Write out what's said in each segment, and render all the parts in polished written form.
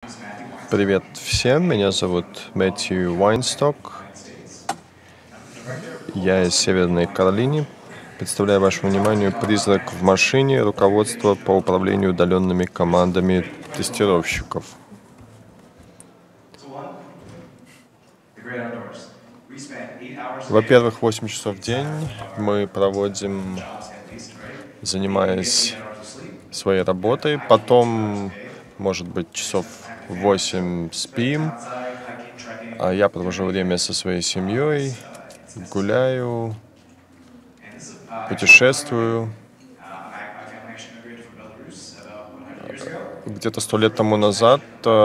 Привет всем, меня зовут Мэтью Уайнсток. Я из Северной Каролины. Представляю вашему вниманию «Призрак в машине. Руководство по управлению удаленными командами тестировщиков». Во-первых, 8 часов в день мы проводим, занимаясь своей работой. Потом, может быть, часов 8 спим. А я провожу время со своей семьей, гуляю, путешествую. Где-то 100 лет тому назад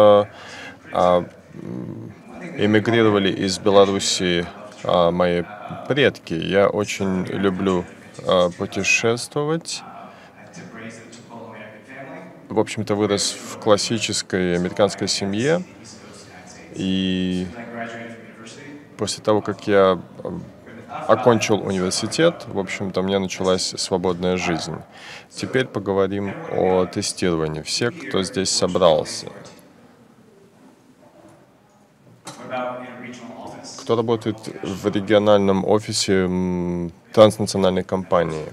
эмигрировали из Беларуси мои предки. Я очень люблю путешествовать. В общем-то, вырос в классической американской семье. И после того, как я окончил университет, в общем-то, у меня началась свободная жизнь. Теперь поговорим о тестировании. Все, кто здесь собрался. Кто работает в региональном офисе транснациональной компании?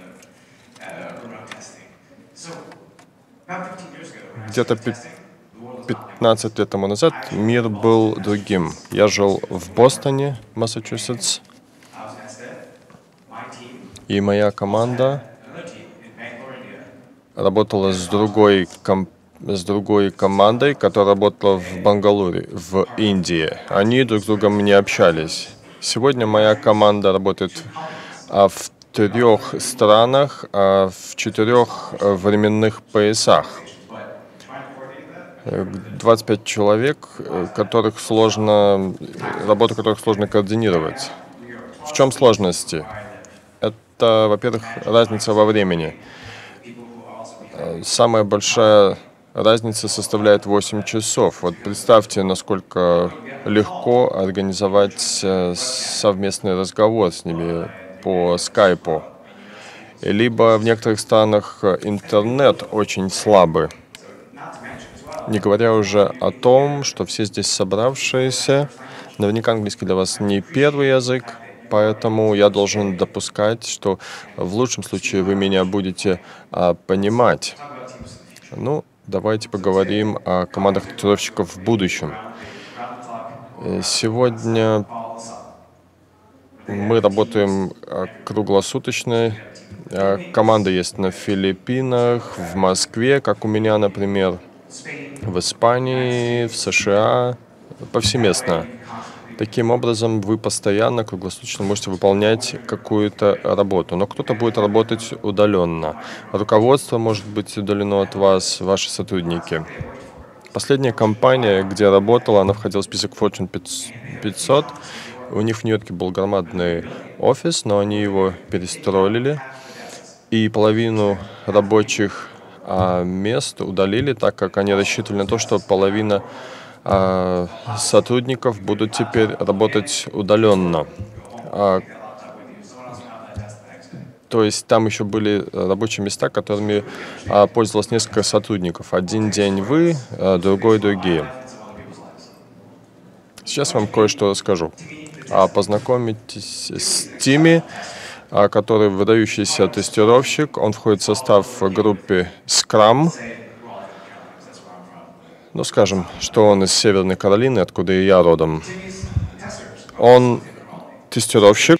Где-то 15 лет тому назад мир был другим. Я жил в Бостоне, Массачусетс, и моя команда работала с другой командой, которая работала в Бангалоре, в Индии. Они друг с другом не общались. Сегодня моя команда работает в 3 странах, в 4 временных поясах. 25 человек, работу которых сложно координировать. В чем сложности? Это, во-первых, разница во времени. Самая большая разница составляет 8 часов. Вот представьте, насколько легко организовать совместный разговор с ними по скайпу. Либо в некоторых странах интернет очень слабый. Не говоря уже о том, что все здесь собравшиеся, наверняка английский для вас не первый язык, поэтому я должен допускать, что в лучшем случае вы меня будете понимать. Ну, давайте поговорим о командах тестировщиков в будущем. Сегодня мы работаем круглосуточно. Команда есть на Филиппинах, в Москве, как у меня, например, в Испании, в США, повсеместно. Таким образом, вы постоянно, круглосуточно можете выполнять какую-то работу, но кто-то будет работать удаленно. Руководство может быть удалено от вас, ваши сотрудники. Последняя компания, где я работал, она входила в список Fortune 500. У них в Нью-Йорке был громадный офис, но они его перестроили, и половину рабочих мест удалили, так как они рассчитывали на то, что половина сотрудников будут теперь работать удаленно. То есть там еще были рабочие места, которыми пользовалось несколько сотрудников. Один день вы, другой другие. Сейчас вам кое-что расскажу. Познакомитесь с Тимми, который выдающийся тестировщик. Он входит в состав группы Scrum. Ну, скажем, что он из Северной Каролины, откуда и я родом. Он тестировщик.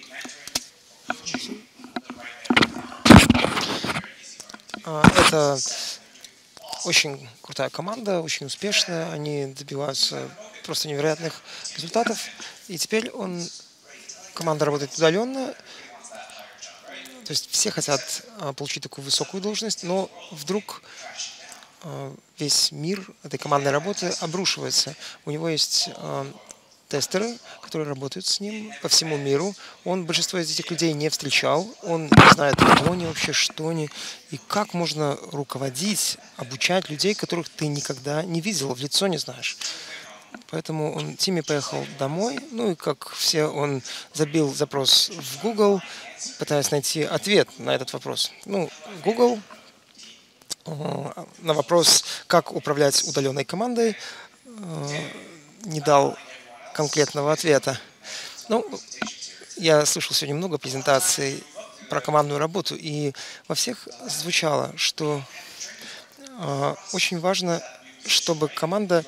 Это очень крутая команда, очень успешная. Они добиваются просто невероятных результатов. И теперь команда работает удаленно. То есть все хотят получить такую высокую должность, но вдруг весь мир этой командной работы обрушивается. У него есть тестеры, которые работают с ним по всему миру. Он большинство из этих людей не встречал. Он не знает, кто они вообще, что они. И как можно руководить, обучать людей, которых ты никогда не видел, в лицо не знаешь. Поэтому Тимми поехал домой. Ну и как все, он забил запрос в Google, пытаясь найти ответ на этот вопрос. Ну, Google на вопрос, как управлять удаленной командой, не дал конкретного ответа. Ну, я слышал сегодня много презентаций про командную работу, и во всех звучало, что очень важно, чтобы команда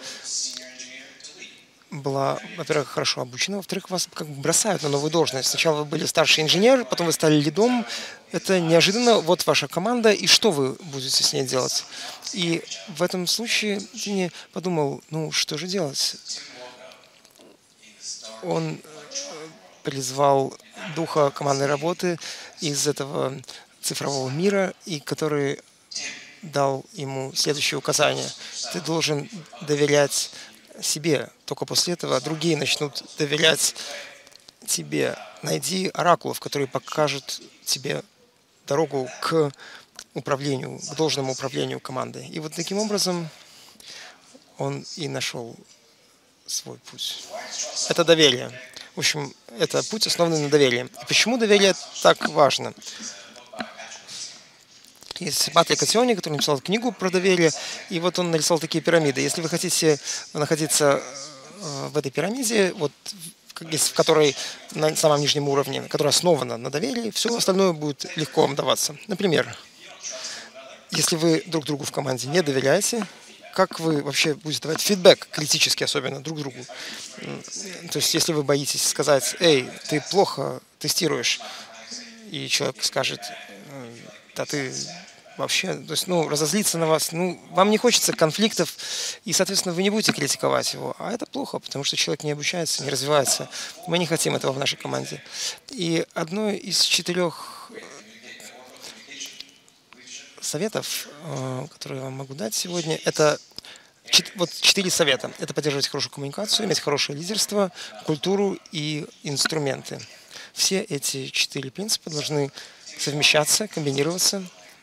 была, во-первых, хорошо обучена, во-вторых, вас как бы бросают на новую должность. Сначала вы были старший инженер, потом вы стали лидом. Это неожиданно, вот ваша команда, и что вы будете с ней делать? И в этом случае Тини подумал, ну что же делать? Он призвал духа командной работы из этого цифрового мира, и который дал ему следующее указание. Ты должен доверять себе. Только после этого другие начнут доверять тебе. Найди оракулов, которые покажут тебе дорогу к управлению, к должному управлению командой. И вот таким образом он и нашел свой путь. Это доверие. В общем, это путь, основанный на доверии. И почему доверие так важно? Есть Патрик Атиони, который написал книгу про доверие, и вот он нарисовал такие пирамиды. Если вы хотите находиться в этой пирамиде, вот, в которой на самом нижнем уровне, которая основана на доверии, все остальное будет легко вам даваться. Например, если вы друг другу в команде не доверяете, как вы вообще будете давать фидбэк, критически особенно, друг другу? То есть, если вы боитесь сказать, эй, ты плохо тестируешь, и человек скажет, да ты вообще, то есть, разозлиться на вас, вам не хочется конфликтов, и, соответственно, вы не будете критиковать его. А это плохо, потому что человек не обучается, не развивается. Мы не хотим этого в нашей команде. И одно из 4 советов, которые я вам могу дать сегодня, это вот 4 совета. Это поддерживать хорошую коммуникацию, иметь хорошее лидерство, культуру и инструменты. Все эти 4 принципа должны совмещаться, комбинироваться.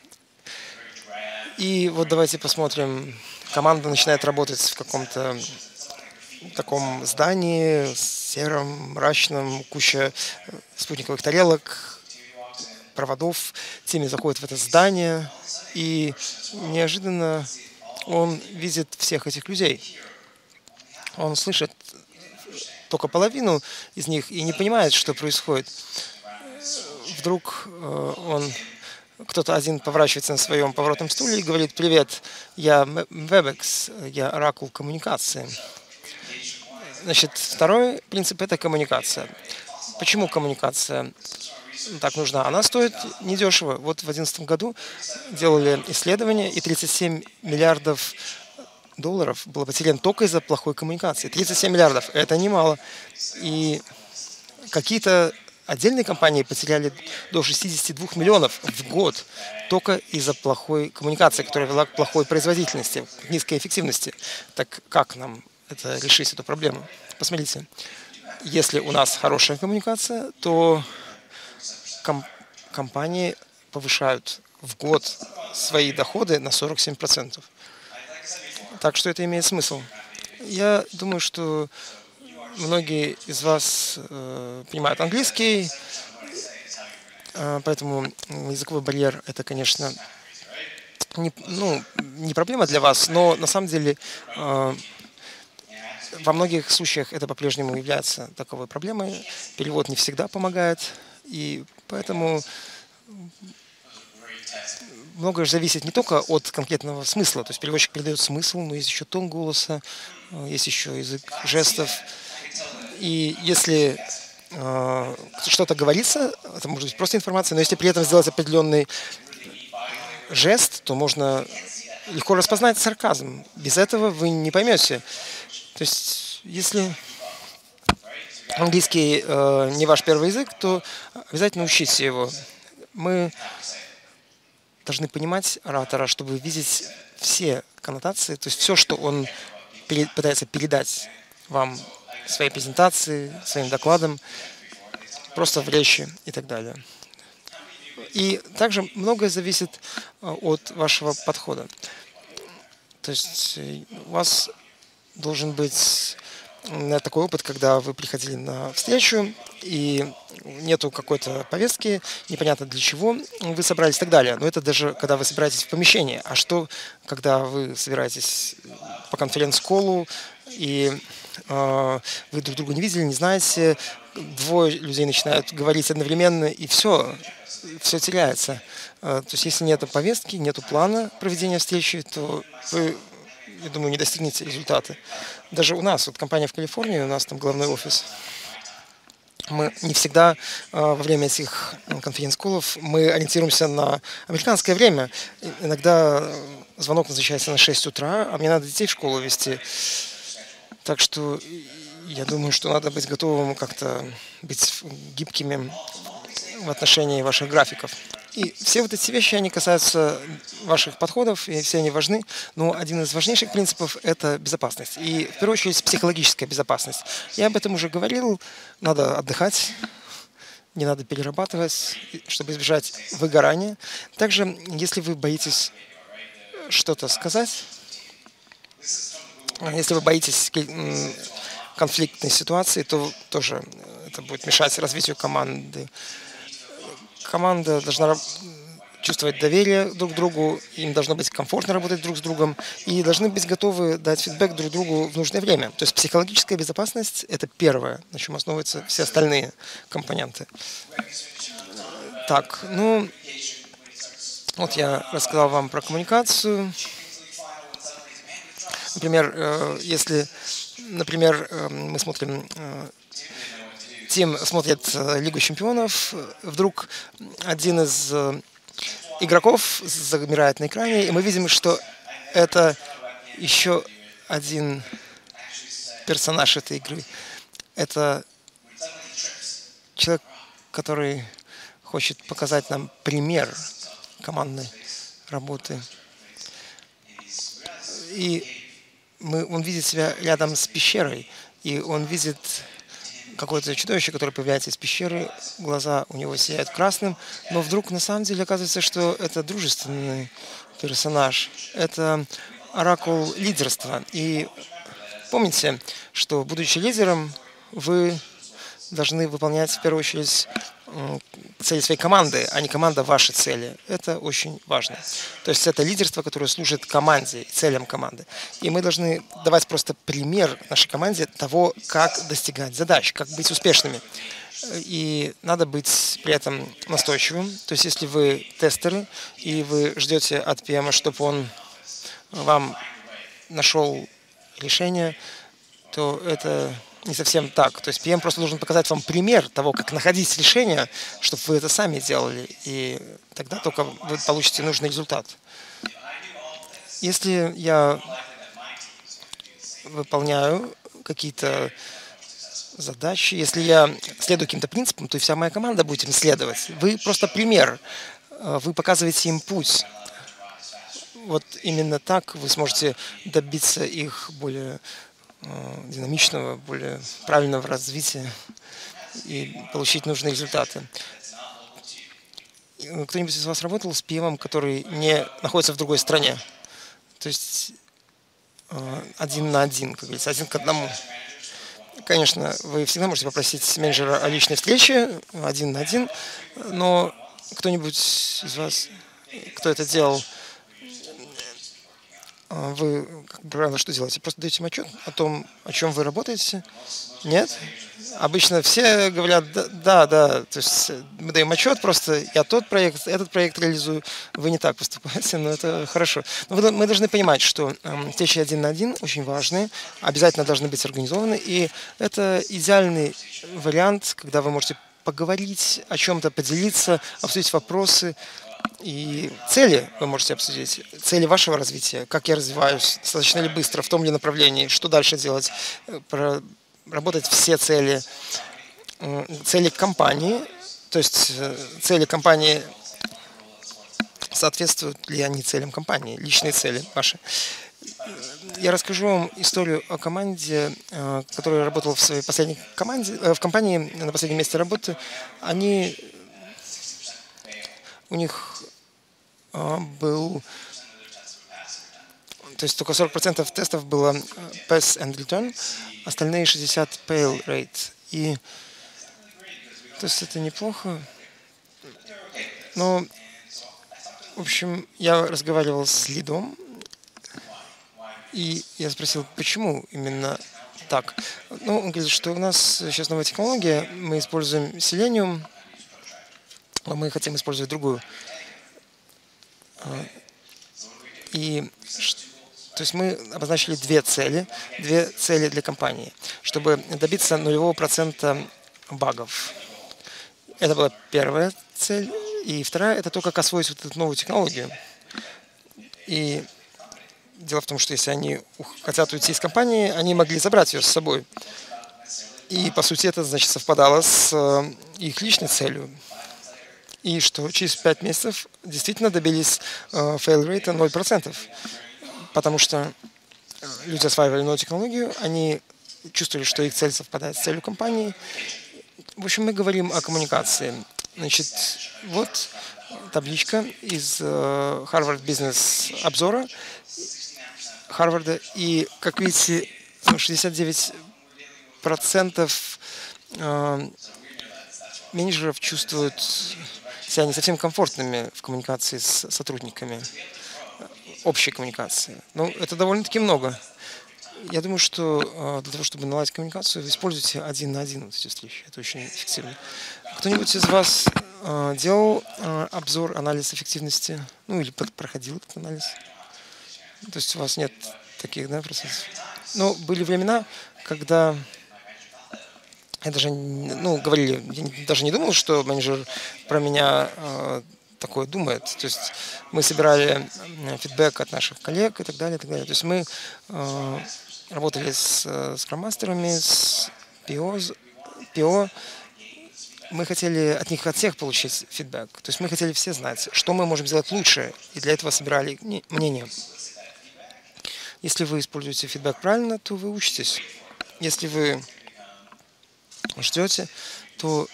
И вот давайте посмотрим. Команда начинает работать в каком-то таком здании, сером, мрачном, куча спутниковых тарелок, проводов. Тимми заходит в это здание, и неожиданно он видит всех этих людей. Он слышит только половину из них и не понимает, что происходит. Вдруг кто-то один поворачивается на своем поворотном стуле и говорит: «Привет, я Webex, я оракул коммуникации». Значит, второй принцип – это коммуникация. Почему коммуникация так нужна? Она стоит недешево. Вот в 2011 году делали исследование, и 37 миллиардов долларов было потеряно только из-за плохой коммуникации. 37 миллиардов – это немало. И какие-то отдельные компании потеряли до 62 миллионов в год только из-за плохой коммуникации, которая вела к плохой производительности, к низкой эффективности. Так как нам решить эту проблему? Посмотрите, если у нас хорошая коммуникация, то компании повышают в год свои доходы на 47%. Так что это имеет смысл. Я думаю, что многие из вас понимают английский, поэтому языковой барьер – это, конечно, не проблема для вас, но на самом деле во многих случаях это по-прежнему является таковой проблемой. Перевод не всегда помогает, и поэтому многое же зависит не только от конкретного смысла, то есть переводчик передает смысл, но есть еще тон голоса, есть еще язык жестов. И если что-то говорится, это может быть просто информация, но если при этом сделать определенный жест, то можно легко распознать сарказм. Без этого вы не поймете. То есть, если английский не ваш первый язык, то обязательно учите его. Мы должны понимать оратора, чтобы видеть все коннотации, то есть все, что он пытается передать вам в своей презентации, своим докладом, просто в речи и так далее. И также многое зависит от вашего подхода. То есть у вас должен быть такой опыт, когда вы приходили на встречу, и нету какой-то повестки, непонятно для чего вы собрались и так далее. Но это даже когда вы собираетесь в помещении. А что, когда вы собираетесь по конференц-колу, и вы друг друга не видели, не знаете, двое людей начинают говорить одновременно, и все теряется. То есть если нет повестки, нет плана проведения встречи, то вы, я думаю, не достигнете результата. Даже у нас, вот компания в Калифорнии, у нас там главный офис, мы не всегда во время этих конференц-колов мы ориентируемся на американское время. Иногда звонок назначается на 6 утра, а мне надо детей в школу везти. Так что я думаю, что надо быть готовым как-то быть гибкими в отношении ваших графиков. И все вот эти вещи, они касаются ваших подходов, и все они важны. Но один из важнейших принципов – это безопасность. И в первую очередь психологическая безопасность. Я об этом уже говорил. Надо отдыхать, не надо перерабатывать, чтобы избежать выгорания. Также, если вы боитесь что-то сказать, если вы боитесь конфликтной ситуации, то тоже это будет мешать развитию команды. Команда должна чувствовать доверие друг к другу, им должно быть комфортно работать друг с другом, и должны быть готовы дать фидбэк друг другу в нужное время. То есть психологическая безопасность – это первое, на чем основываются все остальные компоненты. Так, ну, вот я рассказал вам про коммуникацию. Например, если, например, мы смотрим... Тим смотрит Лигу чемпионов, вдруг один из игроков замирает на экране, и мы видим, что это еще один персонаж этой игры. Это человек, который хочет показать нам пример командной работы. И он видит себя рядом с пещерой, и он видит какое-то чудовище, которое появляется из пещеры, глаза у него сияют красным, но вдруг на самом деле оказывается, что это дружественный персонаж, это оракул лидерства. И помните, что, будучи лидером, вы должны выполнять в первую очередь цели своей команды, а не команда ваши цели. Это очень важно. То есть это лидерство, которое служит команде, целям команды. И мы должны давать просто пример нашей команде того, как достигать задач, как быть успешными. И надо быть при этом настойчивым. То есть если вы тестеры, и вы ждете от PM, чтобы он вам нашел решение, то это не совсем так. То есть PM просто должен показать вам пример того, как находить решение, чтобы вы это сами делали, и тогда только вы получите нужный результат. Если я выполняю какие-то задачи, если я следую каким-то принципам, то и вся моя команда будет им следовать. Вы просто пример, вы показываете им путь. Вот именно так вы сможете добиться их более динамичного, более правильного развития и получить нужные результаты. Кто-нибудь из вас работал с PM, который не находится в другой стране? То есть 1 на 1, как говорится, 1 к 1. Конечно, вы всегда можете попросить менеджера о личной встрече 1 на 1, но кто-нибудь из вас, кто это делал, вы, как правило, что делаете? Просто даете им отчет о том, о чем вы работаете? Нет? Обычно все говорят, да, то есть мы даем отчет, просто я этот проект реализую, вы не так поступаете, но это хорошо. Но мы должны понимать, что встречи 1 на 1 очень важны, обязательно должны быть организованы, и это идеальный вариант, когда вы можете поговорить о чем-то, поделиться, обсудить вопросы. И цели вы можете обсудить, цели вашего развития, как я развиваюсь, достаточно ли быстро, в том ли направлении, что дальше делать, проработать все цели, цели компании, то есть цели компании, соответствуют ли они целям компании, личные цели ваши. Я расскажу вам историю о команде, которая работала в своей последней команде, в компании на последнем месте работы. У них был То есть только 40% тестов было pass and return, остальные 60 fail rate. И то есть это неплохо. Но, в общем, я разговаривал с лидом, и я спросил, почему именно так. Ну, он говорит, что у нас сейчас новая технология, мы используем Selenium, но мы хотим использовать другую. И то есть мы обозначили две цели для компании, чтобы добиться 0% багов. Это была первая цель. И вторая — это то, как освоить вот эту новую технологию. И дело в том, что если они хотят уйти из компании, они могли забрать ее с собой. И, по сути, это, значит, совпадало с их личной целью. И что через 5 месяцев действительно добились fail rate 0%. Потому что люди осваивали новую технологию, они чувствовали, что их цель совпадает с целью компании. В общем, мы говорим о коммуникации. Значит, вот табличка из Harvard Business обзора Харварда. И, как видите, 69% менеджеров чувствуют себя не совсем комфортными в коммуникации с сотрудниками, общей коммуникации. Ну, это довольно-таки много. Я думаю, что для того, чтобы наладить коммуникацию, вы используйте 1 на 1 вот эти встречи. Это очень эффективно. Кто-нибудь из вас делал обзор, анализ эффективности? Ну, или проходил этот анализ? То есть у вас нет таких, да, процессов? Ну, были времена, когда я даже, ну, говорили, я даже не думал, что менеджер про меня такое думает. То есть мы собирали фидбэк от наших коллег и так далее, и так далее. То есть мы работали с скроммастерами, с PO. Мы хотели от них, от всех получить фидбэк. То есть мы хотели все знать, что мы можем сделать лучше, и для этого собирали мнение. Если вы используете фидбэк правильно, то вы учитесь. Если вы ждете, то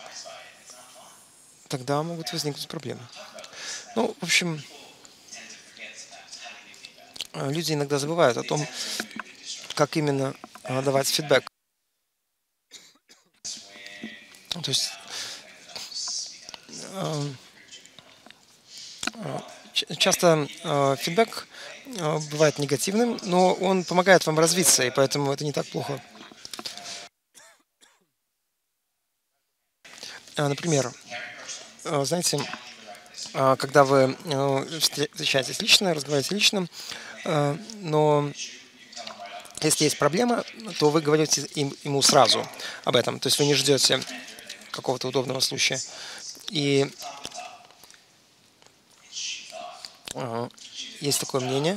тогда могут возникнуть проблемы. Ну, в общем, люди иногда забывают о том, как именно давать фидбэк. То есть часто фидбэк бывает негативным, но он помогает вам развиться, и поэтому это не так плохо. Например, знаете, когда вы встречаетесь лично, разговариваете лично, но если есть проблема, то вы говорите ему сразу об этом. То есть вы не ждете какого-то удобного случая. И есть такое мнение,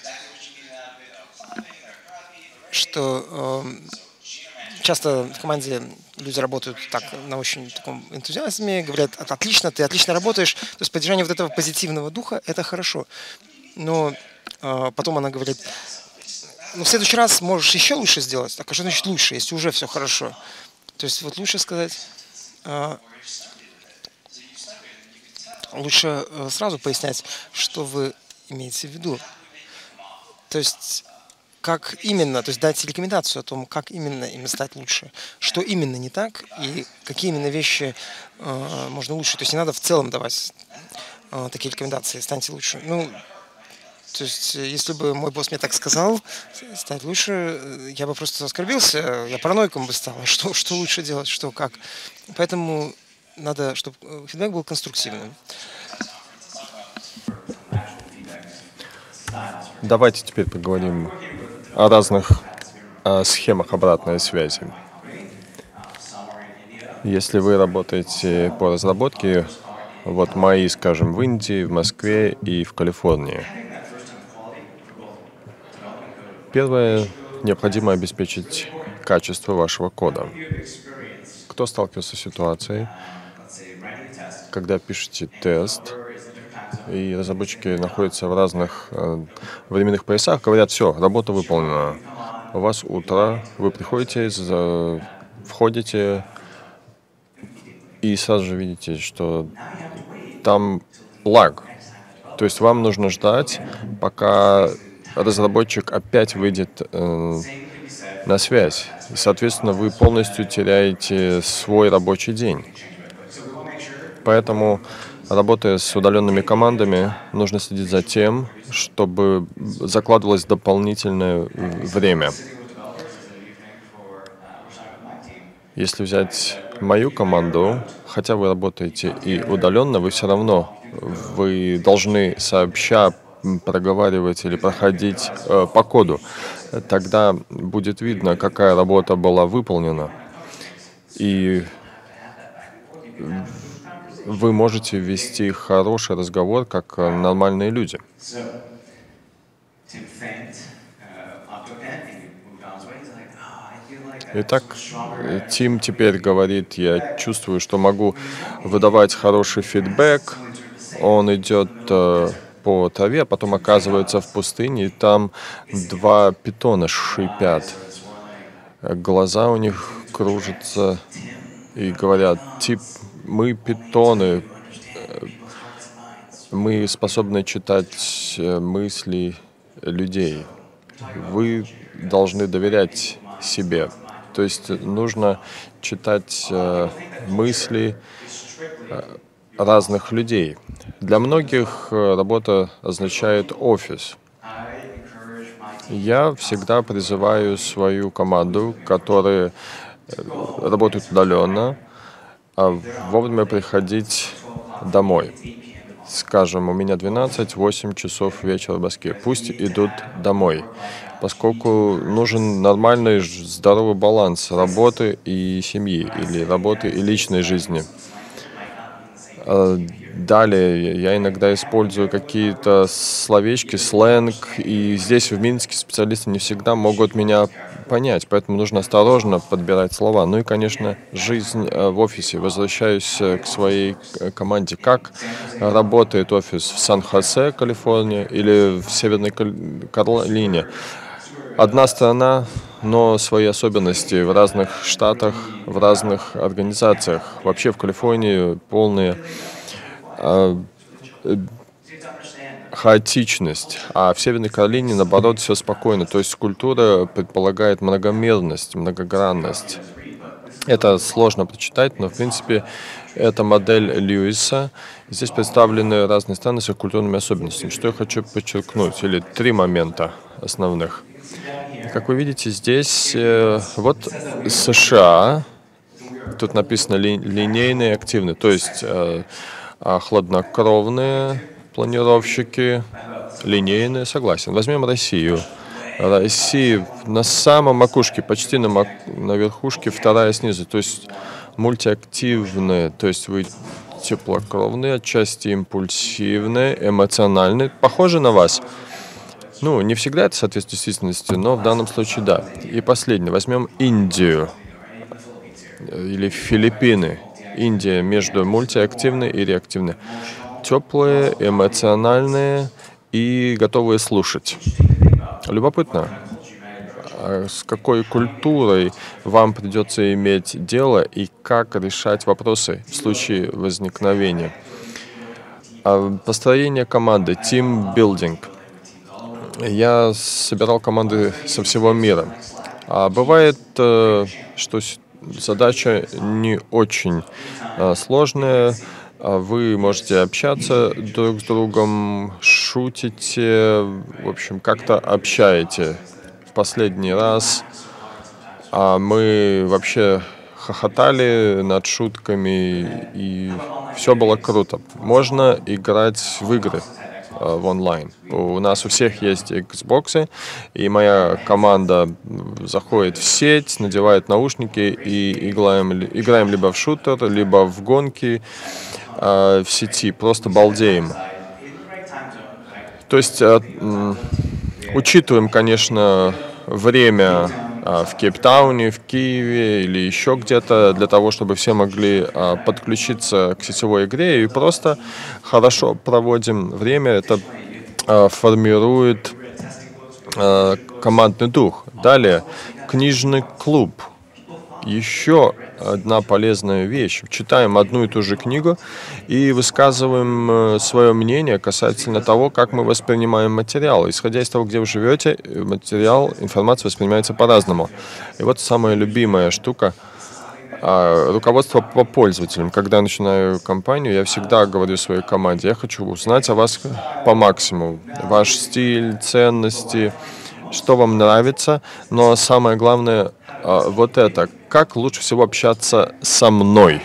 что часто в команде люди работают так на очень таком энтузиазме, говорят: отлично, ты отлично работаешь. То есть поддержание вот этого позитивного духа — это хорошо. Но потом она говорит: ну, в следующий раз можешь еще лучше сделать. Так, а что значит лучше, если уже все хорошо? То есть вот лучше сказать, лучше сразу пояснять, что вы имеете в виду. То есть как именно, то есть дать рекомендацию о том, как именно им стать лучше, что именно не так и какие именно вещи можно лучше. То есть не надо в целом давать такие рекомендации: станьте лучше. Ну, то есть если бы мой босс мне так сказал, стать лучше, я бы просто оскорбился, я параноиком бы стал. Что лучше делать, что как. Поэтому надо, чтобы фидбэк был конструктивным. Давайте теперь поговорим о разных схемах обратной связи. Если вы работаете по разработке, вот мои, скажем, в Индии, в Москве и в Калифорнии. Первое, необходимо обеспечить качество вашего кода. Кто сталкивался с ситуацией, когда пишете тест, и разработчики находятся в разных временных поясах, говорят: все, работа выполнена. У вас утро, вы приходите, входите и сразу же видите, что там лаг. То есть вам нужно ждать, пока разработчик опять выйдет на связь. И, соответственно, вы полностью теряете свой рабочий день. Поэтому, работая с удаленными командами, нужно следить за тем, чтобы закладывалось дополнительное время. Если взять мою команду, хотя вы работаете и удаленно, вы должны сообща проговаривать или проходить по коду. Тогда будет видно, какая работа была выполнена. И вы можете вести хороший разговор, как нормальные люди. Итак, Тим теперь говорит, я чувствую, что могу выдавать хороший фидбэк. Он идет по траве, а потом оказывается в пустыне, и там два питона шипят. Глаза у них кружатся и говорят, тип, мы питоны, мы способны читать мысли людей. Вы должны доверять себе. То есть нужно читать мысли разных людей. Для многих работа означает офис. Я всегда призываю свою команду, которые работают удаленно, вовремя приходить домой. Скажем, у меня 8 часов вечера в Москве. Пусть идут домой, поскольку нужен нормальный, здоровый баланс работы и семьи, или работы и личной жизни. Далее я иногда использую какие-то словечки, сленг, и здесь в Минске специалисты не всегда могут меня понять, поэтому нужно осторожно подбирать слова. Ну и, конечно, жизнь в офисе. Возвращаюсь к своей команде. Как работает офис в Сан-Хосе, Калифорния, или в Северной Каролине? Одна страна, но свои особенности в разных штатах, в разных организациях. Вообще в Калифорнии полная хаотичность, а в Северной Каролине, наоборот, все спокойно. То есть культура предполагает многомерность, многогранность. Это сложно прочитать, но, в принципе, это модель Льюиса. Здесь представлены разные страны с их культурными особенностями. Что я хочу подчеркнуть, или 3 момента основных. Как вы видите, здесь вот США, тут написано линейные и активные, то есть хладнокровные планировщики, линейные, согласен. Возьмем Россию. Россия на самом макушке, почти на верхушке, вторая снизу, то есть мультиактивные, то есть вы теплокровные, отчасти импульсивные, эмоциональные, похожи на вас. Ну, не всегда это соответствует действительности, но в данном случае да. И последнее. Возьмем Индию или Филиппины. Индия между мультиактивной и реактивной. Теплые, эмоциональные и готовые слушать. Любопытно, с какой культурой вам придется иметь дело и как решать вопросы в случае возникновения. Построение команды, team-building. Я собирал команды со всего мира. А бывает, что задача не очень сложная. Вы можете общаться друг с другом, шутите, в общем, как-то общаете. В последний раз мы вообще хохотали над шутками, и все было круто. Можно играть в игры в онлайн. У нас у всех есть Xbox, и моя команда заходит в сеть, надевает наушники и играем либо в шутер, либо в гонки в сети. Просто балдеем. То есть учитываем, конечно, время в Кейптауне, в Киеве или еще где-то, для того, чтобы все могли подключиться к сетевой игре и просто хорошо проводим время. Это формирует командный дух. Далее, книжный клуб. еще одна полезная вещь. Читаем одну и ту же книгу и высказываем свое мнение касательно того, как мы воспринимаем материал. Исходя из того, где вы живете, материал, информация воспринимается по-разному. И вот самая любимая штука — руководство по пользователям. Когда я начинаю компанию, я всегда говорю своей команде: я хочу узнать о вас по максимуму. Ваш стиль, ценности, что вам нравится. Но самое главное вот это. Как лучше всего общаться со мной?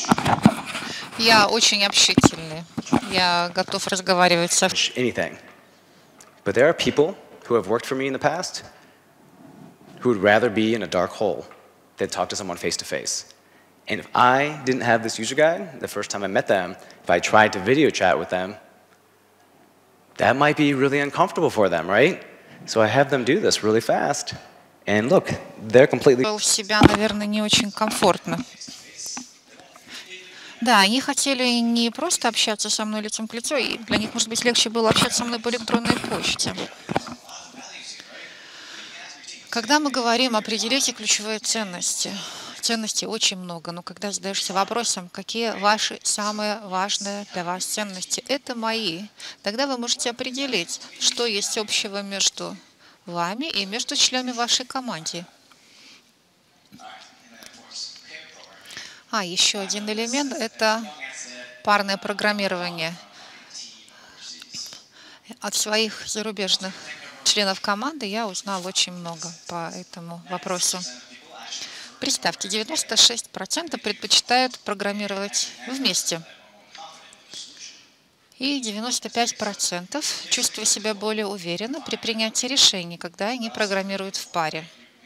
Я очень общительный. Я готов разговаривать со anything. But there are people who have worked for me in the past who would rather be in a dark hole than talk to someone face to face. And if I didn't have this user guide the first time I met them, if I tried to video chat with them, that might be really uncomfortable for them, right? So I have them do this really fast. And look, they're completely... себя, наверное, не очень комфортно. Да, они хотели не просто общаться со мной лицом к лицу, и для них, может быть, легче было общаться со мной по электронной почте. Когда мы говорим, определите ключевые ценности. Ценностей очень много, но когда задаешься вопросом, какие ваши самые важные для вас ценности, это мои, тогда вы можете определить, что есть общего между вами и между членами вашей команды. Еще один элемент — это парное программирование. От своих зарубежных членов команды я узнал очень много по этому вопросу. Представьте, 96% предпочитают программировать вместе. И 95% чувствуют себя более уверенно при принятии решений, когда они программируют в паре.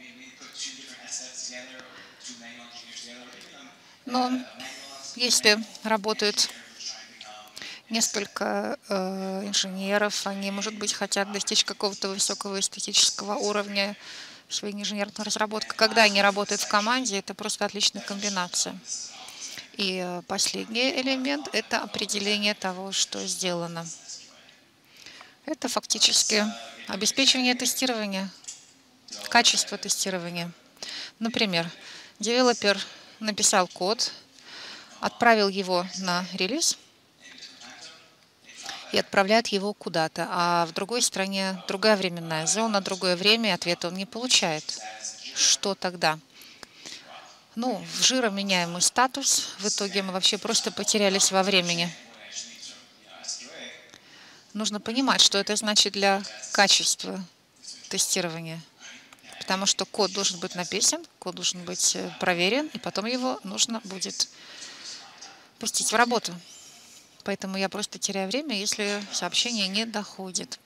Но если работают несколько инженеров, они, может быть, хотят достичь какого-то высокого эстетического уровня своей инженерной разработки. Когда они работают в команде, это просто отличная комбинация. И последний элемент — это определение того, что сделано. Это фактически обеспечение тестирования, качество тестирования. Например, девелопер написал код, отправил его на релиз и отправляет его куда-то, а в другой стране другая временная зона, другое время, и ответа он не получает. Что тогда? В жироменяемый статус. В итоге мы вообще просто потерялись во времени. Нужно понимать, что это значит для качества тестирования. Потому что код должен быть написан, код должен быть проверен, и потом его нужно будет пустить в работу. Поэтому я просто теряю время, если сообщение не доходит.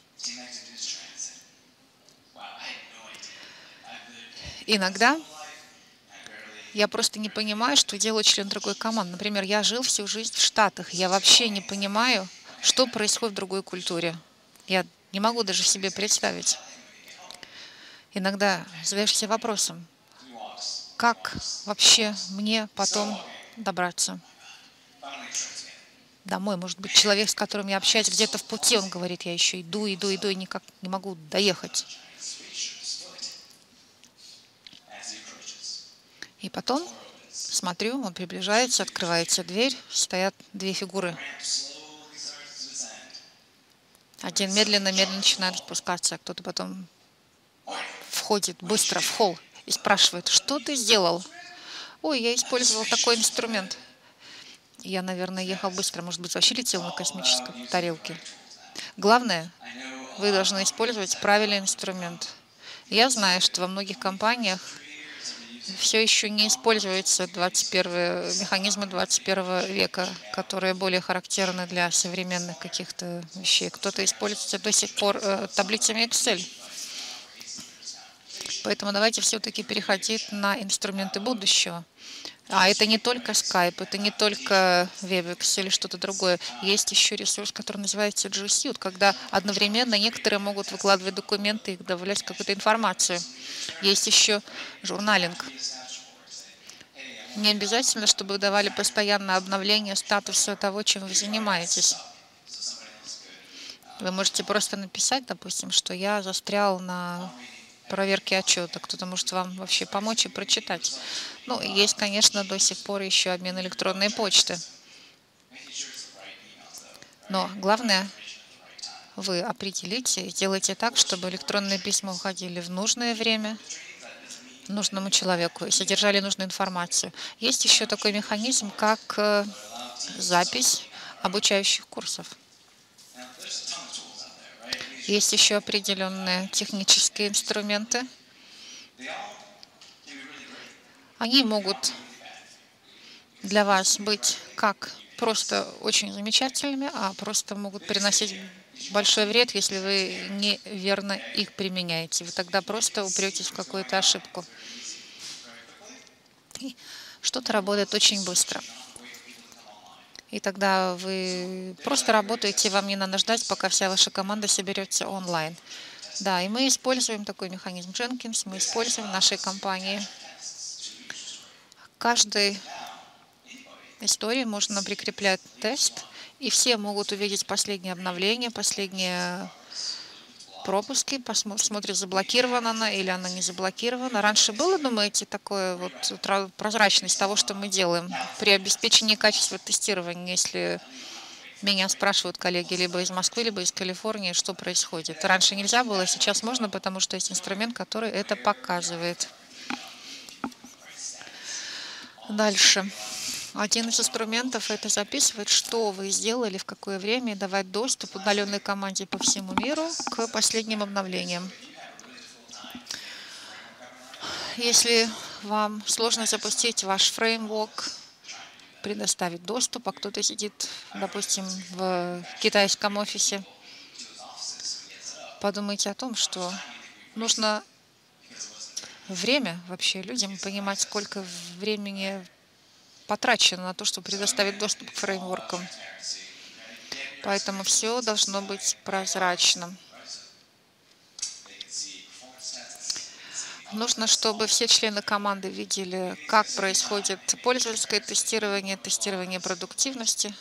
Иногда я просто не понимаю, что делает член другой команды. Например, я жил всю жизнь в Штатах. Я вообще не понимаю, что происходит в другой культуре. Я не могу даже себе представить. Иногда задаешься вопросом, как вообще мне потом добраться домой? Может быть, человек, с которым я общаюсь, где-то в пути, он говорит: я еще иду, и никак не могу доехать. И потом смотрю, он приближается, открывается дверь, стоят две фигуры. Один медленно начинает спускаться, а кто-то потом входит быстро в холл и спрашивает: что ты сделал? Ой, я использовал такой инструмент. Я, наверное, ехал быстро, может быть, вообще летел на космической тарелке. Главное, вы должны использовать правильный инструмент. Я знаю, что во многих компаниях все еще не используются механизмы 21 века, которые более характерны для современных каких-то вещей. Кто-то использует до сих пор таблицами Excel. Поэтому давайте все-таки переходить на инструменты будущего. Это не только Skype, это не только WebEx или что-то другое. Есть еще ресурс, который называется G Suite, когда одновременно некоторые могут выкладывать документы и добавлять какую-то информацию. Есть еще журналинг. Не обязательно, чтобы вы давали постоянное обновление статуса того, чем вы занимаетесь. Вы можете просто написать, допустим, что я застрял на проверки отчета. Кто-то может вам вообще помочь и прочитать. Ну, есть, конечно, до сих пор еще обмен электронной почты. Но главное, вы определите и сделайте так, чтобы электронные письма уходили в нужное время, нужному человеку и содержали нужную информацию. Есть еще такой механизм, как запись обучающих курсов. Есть еще определенные технические инструменты. Они могут для вас быть как просто очень замечательными, а просто могут приносить большой вред, если вы неверно их применяете. Вы тогда просто упретесь в какую-то ошибку. И что-то работает очень быстро. И тогда вы просто работаете, вам не надо ждать, пока вся ваша команда соберется онлайн. Да, и мы используем такой механизм Jenkins, мы используем в нашей компании. Каждой истории можно прикреплять тест, и все могут увидеть последние обновления, последние пропуски, смотрят, заблокирована она или она не заблокирована. Раньше было, думаете, такое вот прозрачность того, что мы делаем при обеспечении качества тестирования, если меня спрашивают коллеги либо из Москвы, либо из Калифорнии, что происходит. Раньше нельзя было, сейчас можно, потому что есть инструмент, который это показывает. Дальше. Один из инструментов — это записывать, что вы сделали, в какое время, и давать доступ удаленной команде по всему миру к последним обновлениям. Если вам сложно запустить ваш фреймворк, предоставить доступ, а кто-то сидит, допустим, в китайском офисе, подумайте о том, что нужно время вообще людям понимать, сколько времени потрачено на то, чтобы предоставить доступ к фреймворкам. Поэтому все должно быть прозрачным. Нужно, чтобы все члены команды видели, как происходит пользовательское тестирование, тестирование продуктивности.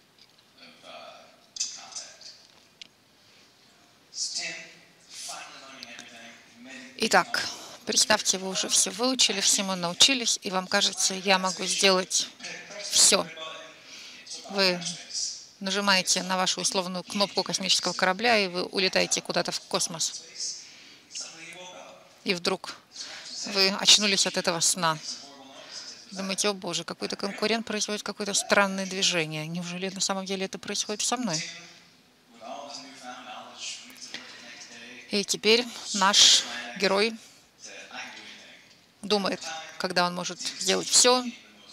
Итак, представьте, вы уже все выучили, всему научились, и вам кажется, я могу сделать все. Вы нажимаете на вашу условную кнопку космического корабля, и вы улетаете куда-то в космос. И вдруг вы очнулись от этого сна. Думаете, о боже, какой-то конкурент производит какое-то странное движение. Неужели на самом деле это происходит со мной? И теперь наш герой думает, когда он может сделать все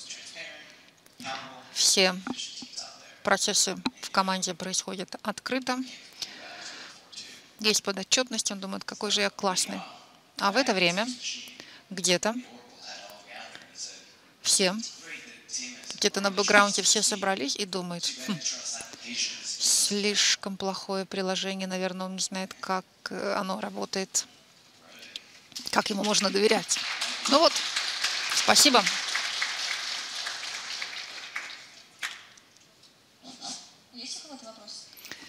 процессы в команде происходят открыто, есть подотчетность, он думает, какой же я классный. А в это время где-то где-то на бэкграунде все собрались и думают, слишком плохое приложение, наверное, он не знает, как оно работает, как ему можно доверять. Ну вот, спасибо. Есть у кого-то вопрос?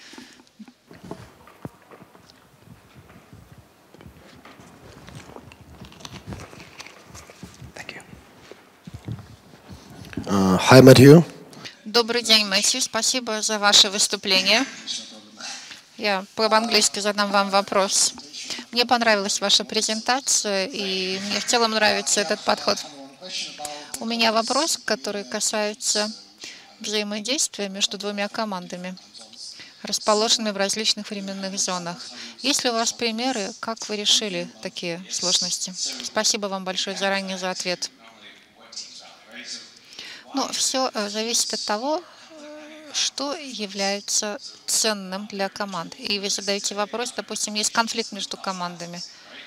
Hi, Matthew. Добрый день, Мэтью. Спасибо за ваше выступление. Я по-английски задам вам вопрос. Мне понравилась ваша презентация, и мне в целом нравится этот подход. У меня вопрос, который касается взаимодействия между двумя командами, расположенными в различных временных зонах. Есть ли у вас примеры, как вы решили такие сложности? Спасибо вам большое заранее за ответ. Но все зависит от того, что является ценным для команд. И вы задаете вопрос, допустим, есть конфликт между командами.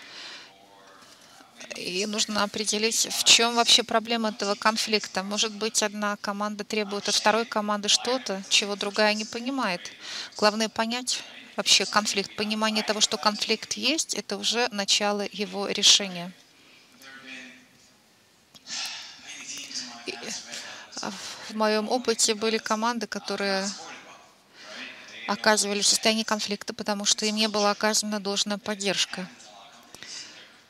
И нужно определить, в чем вообще проблема этого конфликта. Может быть, одна команда требует от второй команды что-то, чего другая не понимает. Главное понять вообще конфликт. Понимание того, что конфликт есть, это уже начало его решения. В моем опыте были команды, которые оказывались в состоянии конфликта, потому что им не была оказана должная поддержка.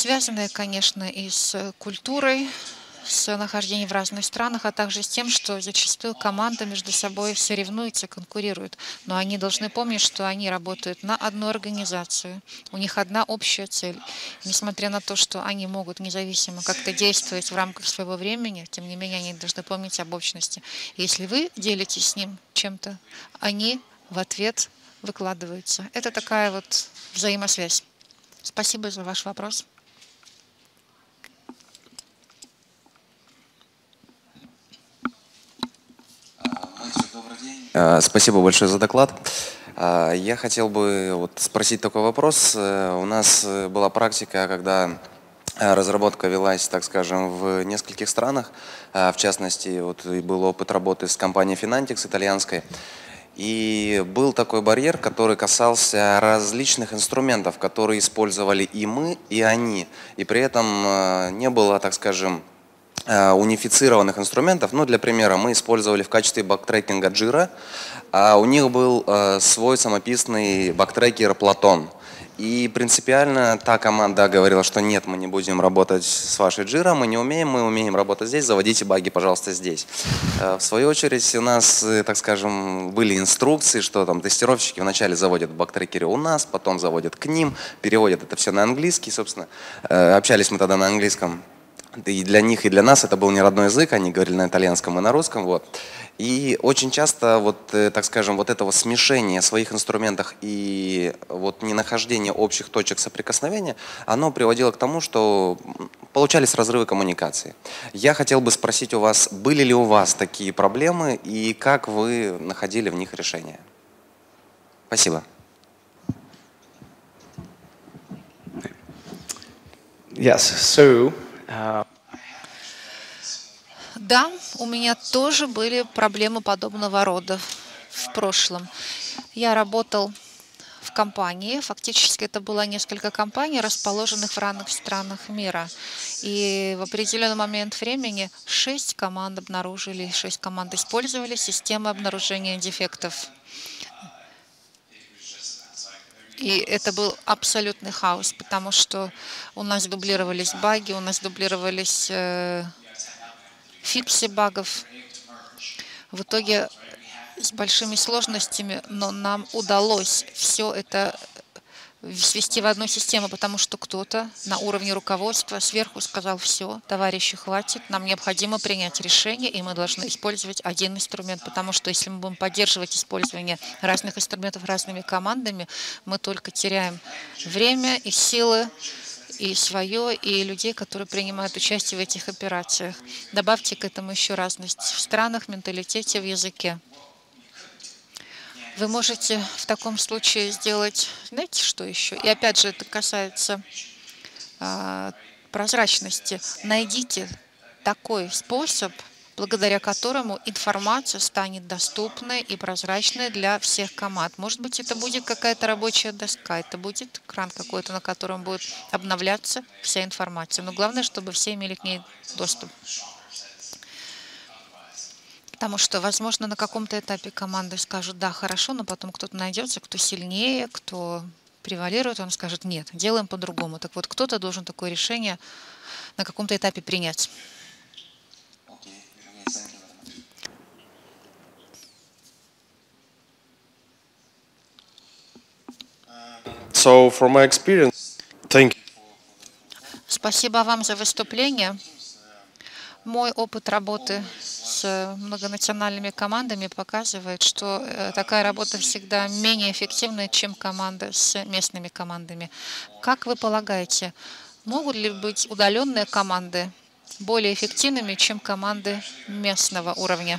связанное, конечно, и с культурой, с нахождением в разных странах, а также с тем, что зачастую команды между собой соревнуются, конкурируют. Но они должны помнить, что они работают на одну организацию, у них одна общая цель. Несмотря на то, что они могут независимо как-то действовать в рамках своего времени, тем не менее они должны помнить об общности. Если вы делитесь с ним чем-то, они в ответ выкладываются. Это такая вот взаимосвязь. Спасибо за ваш вопрос. Спасибо большое за доклад. Я хотел бы вот спросить такой вопрос. У нас была практика, когда разработка велась, так скажем, в нескольких странах. В частности, вот и был опыт работы с компанией Finantix итальянской. И был такой барьер, который касался различных инструментов, которые использовали и мы, и они. И при этом не было, так скажем, унифицированных инструментов. Ну, для примера, мы использовали в качестве бактрекинга Jira, а у них был свой самописный бактрекер Platon. И принципиально та команда говорила, что нет, мы не будем работать с вашей Jira, мы умеем работать здесь, заводите баги, пожалуйста, здесь. В свою очередь у нас, так скажем, были инструкции, что там тестировщики вначале заводят бактрекеры у нас, потом заводят к ним, переводят это все на английский, собственно. Общались мы тогда на английском. И для них, и для нас это был не родной язык, они говорили на итальянском и на русском. Вот. И очень часто, вот, так скажем, вот этого смешения своих инструментов и вот ненахождения общих точек соприкосновения, оно приводило к тому, что получались разрывы коммуникации. Я хотел бы спросить у вас, были ли у вас такие проблемы и как вы находили в них решение? Спасибо. Yes, so Да, у меня тоже были проблемы подобного рода в прошлом. Я работал в компании, фактически это было несколько компаний, расположенных в разных странах мира. И в определенный момент времени 6 команд обнаружили, 6 команд использовали системы обнаружения дефектов. И это был абсолютный хаос, потому что у нас дублировались баги, у нас дублировались фиксы багов. В итоге с большими сложностями, но нам удалось все это свести в одну систему, потому что кто-то на уровне руководства сверху сказал: все, товарищи, хватит, нам необходимо принять решение, и мы должны использовать один инструмент, потому что если мы будем поддерживать использование разных инструментов разными командами, мы только теряем время и силы, и свое, и людей, которые принимают участие в этих операциях. Добавьте к этому еще разность в странах, в менталитете, в языке. Вы можете в таком случае сделать, знаете, что еще? И опять же, это касается прозрачности. Найдите такой способ, благодаря которому информация станет доступной и прозрачной для всех команд. Может быть, это будет какая-то рабочая доска, это будет экран какой-то, на котором будет обновляться вся информация. Но главное, чтобы все имели к ней доступ. Потому что, возможно, на каком-то этапе команды скажут: да, хорошо, но потом кто-то найдется, кто сильнее, кто превалирует, он скажет: нет, делаем по-другому. Так вот, кто-то должен такое решение на каком-то этапе принять. So, from my experience, thank you. Спасибо вам за выступление. Мой опыт работы с многонациональными командами показывает, что такая работа всегда менее эффективна, чем команда с местными командами. Как вы полагаете, могут ли быть удаленные команды более эффективными, чем команды местного уровня?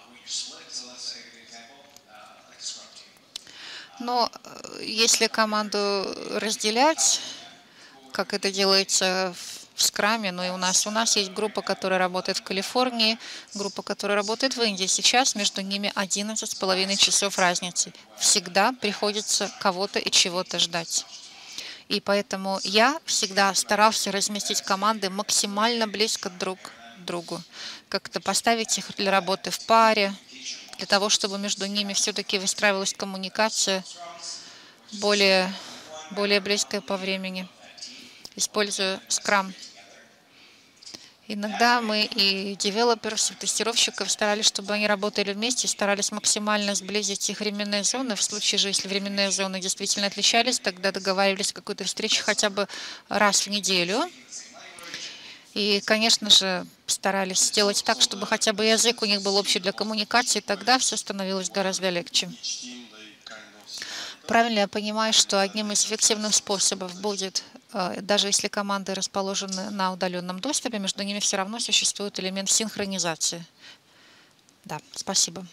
Но если команду разделять, как это делается в скраме, но и у нас есть группа, которая работает в Калифорнии, группа, которая работает в Индии. Сейчас между ними 11,5 часов разницы. Всегда приходится кого-то и чего-то ждать. И поэтому я всегда старался разместить команды максимально близко друг к другу. Как-то поставить их для работы в паре, для того, чтобы между ними все-таки выстраивалась коммуникация более близкая по времени. используя Scrum. Иногда мы и девелоперов, и тестировщиков старались, чтобы они работали вместе, старались максимально сблизить их временные зоны. В случае же, если временные зоны действительно отличались, тогда договаривались о какой-то встрече хотя бы раз в неделю. И, конечно же, старались сделать так, чтобы хотя бы язык у них был общий для коммуникации, тогда все становилось гораздо легче. Правильно я понимаю, что одним из эффективных способов будет, даже если команды расположены на удаленном доступе, между ними все равно существует элемент синхронизации. Да, спасибо.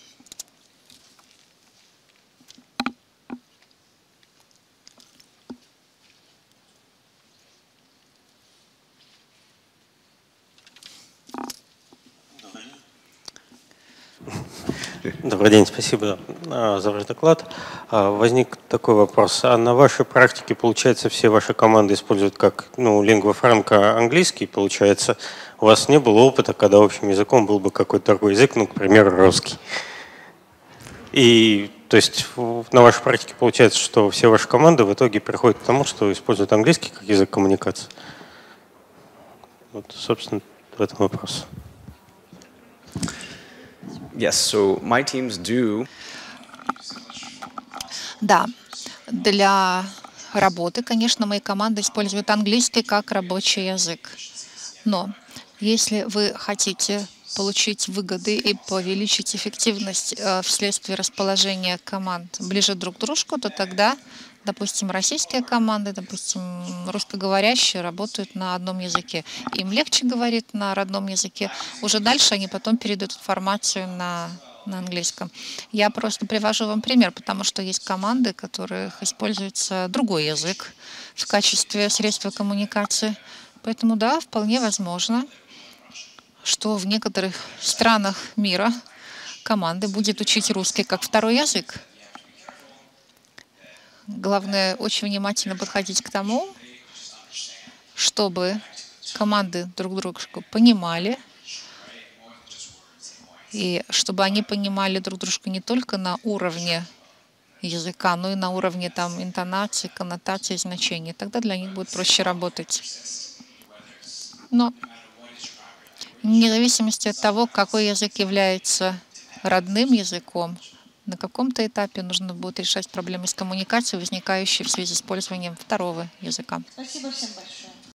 Добрый день, спасибо за ваш доклад. Возник такой вопрос. А на вашей практике, получается, все ваши команды используют как лингва франка английский, получается? У вас не было опыта, когда общим языком был бы какой-то другой язык, к примеру, русский? И, то есть, на вашей практике получается, что все ваши команды в итоге приходят к тому, что используют английский как язык коммуникации? Вот, собственно, в этом вопрос. Yes, so my teams do. Да, для работы, конечно, мои команды используют английский как рабочий язык. Но если вы хотите получить выгоды и повеличить эффективность вследствие расположения команд ближе друг к дружку, то тогда, допустим, российские команды, допустим, русскоговорящие работают на одном языке. Им легче говорить на родном языке. Уже дальше они потом передают информацию на английском. Я просто привожу вам пример, потому что есть команды, в которых используется другой язык в качестве средства коммуникации. Поэтому да, вполне возможно, что в некоторых странах мира команды будут учить русский как второй язык. Главное, очень внимательно подходить к тому, чтобы команды друг друга понимали, и чтобы они понимали друг дружку не только на уровне языка, но и на уровне интонации, коннотации, значений. Тогда для них будет проще работать. Но вне зависимости от того, какой язык является родным языком, на каком-то этапе нужно будет решать проблемы с коммуникацией, возникающие в связи с использованием второго языка. Спасибо всем большое.